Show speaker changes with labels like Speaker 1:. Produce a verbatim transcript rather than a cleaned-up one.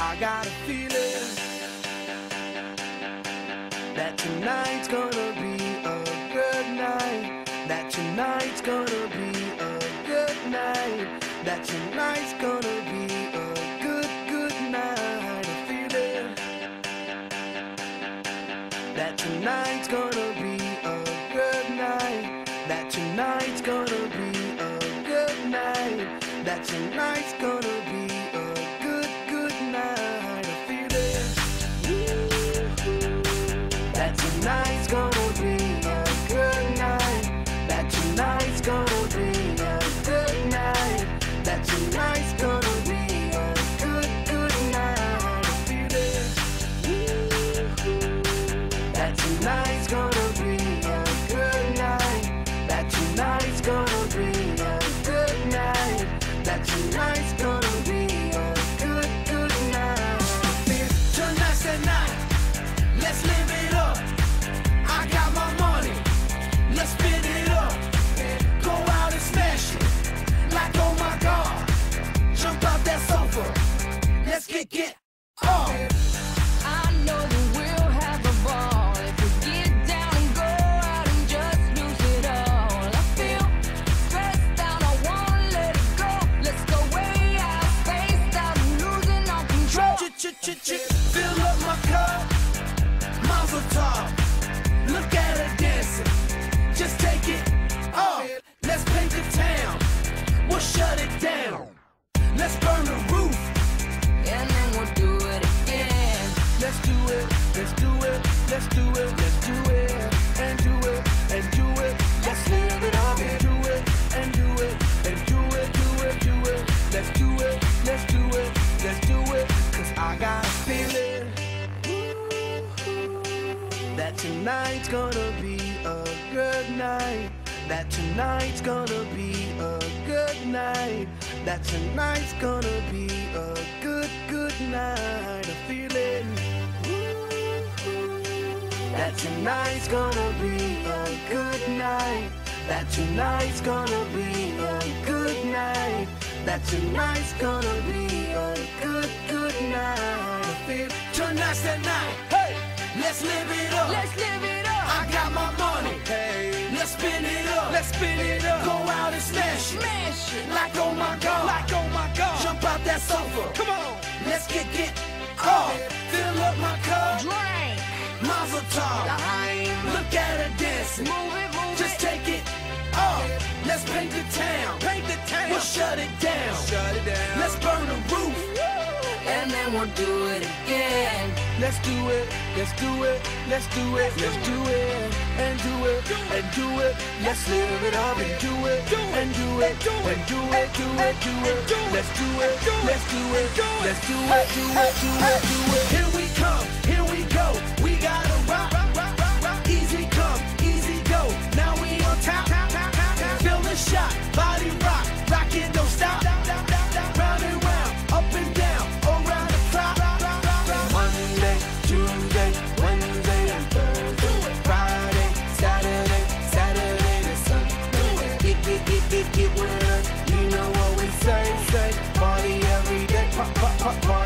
Speaker 1: I got a feeling that tonight's gonna be a good night. That tonight's gonna be a good night. That tonight's gonna be a good, good night. A feeling that tonight's gonna be a good night. That tonight's gonna be a good night. That tonight's gonna be a good, good night. A feeling that tonight's gonna be a good night. That tonight's gonna be a good night. That tonight's gonna be a good, good night. A feeling that tonight's gonna be a good night. That tonight's gonna be a good night. That tonight's gonna be a good, good night. Tonight's the night. Let's live it up. I got my money. Let's spin it up. Go out and smash it. Like oh my God. Jump out that sofa. Let's get get off.
Speaker 2: I know that we'll have a ball if we get down and go out and just lose it all. I feel stressed out, I wanna let it go. Let's go way out, spaced out, and losing all control.
Speaker 1: Ch-ch-ch-ch, fill up my cup. Mazel tov. Look at her dancing. Just take it off. Let's paint the town. We'll shut it down. Let's burn the roof.
Speaker 2: And then we'll do it again.
Speaker 1: Let's do it. Let's do it. Let's do it. Let's do it. And do it. And do it. Let's live it up. And do it. And do it. And do it. Do it. Do it. Let's do it. Let's do it. Let's do it. Cause I got a feeling that tonight's gonna be a good night. That tonight's gonna be a good night. That tonight's gonna be a good, good night. A feeling that tonight's gonna be a good night. That tonight's gonna be a good night. That tonight's gonna be a good, good night. A feel tonight's the night. Hey, let's live it up.
Speaker 2: Let's live it up.
Speaker 1: I got my money. Hey, let's spin it up. Let's spin it up. Go out and smash it.
Speaker 2: Smash it.
Speaker 1: Like oh my God.
Speaker 3: Like oh my God.
Speaker 1: Jump out that sofa.
Speaker 3: Come on.
Speaker 1: Let's get get off. Fill up my cup.
Speaker 2: Drink.
Speaker 1: Mazel tov.
Speaker 2: L'chaim.
Speaker 1: Look at her dancing.
Speaker 2: Move it, move
Speaker 1: Just
Speaker 2: it.
Speaker 1: take it off. Let's paint the town.
Speaker 3: Paint the town.
Speaker 1: We'll shut it down.
Speaker 3: Shut it down.
Speaker 1: Let's burn the roof.
Speaker 2: And then we'll do it again.
Speaker 1: Let's do it. Let's do it. Let's do it. Let's do it. And do it. And do it. Let's live it up and do it. And do it. And do it. Do it. Do it. Let's do it. Let's do it. Let's do it. Do it. Do it. Do it. Here we come. Here we go. We gotta rock. Easy come. Easy go. Now we on top. Feel the shot. Body rock. Rock it. Don't stop. Round and round. Up and down. Around the clock. Monday, Tuesday, Wednesday, and Thursday. Friday, Saturday, Saturday to Sunday. Get, get, get, get, get with us. You know what we say, say. Party every day. Pop, pop, pop, pop.